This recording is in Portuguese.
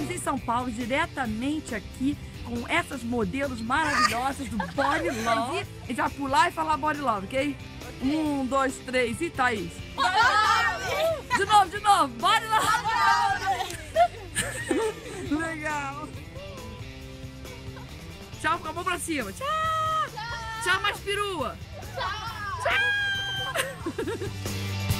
estamos em São Paulo, diretamente aqui com essas modelos maravilhosas do Body Love. A gente vai pular e falar Body Love, ok? 1, 2, 3 e Thaís. Body Love! De novo, Body Love! Legal! Tchau, com a mão pra cima. Tchau! Tchau, mais perua! Tchau! Tchau!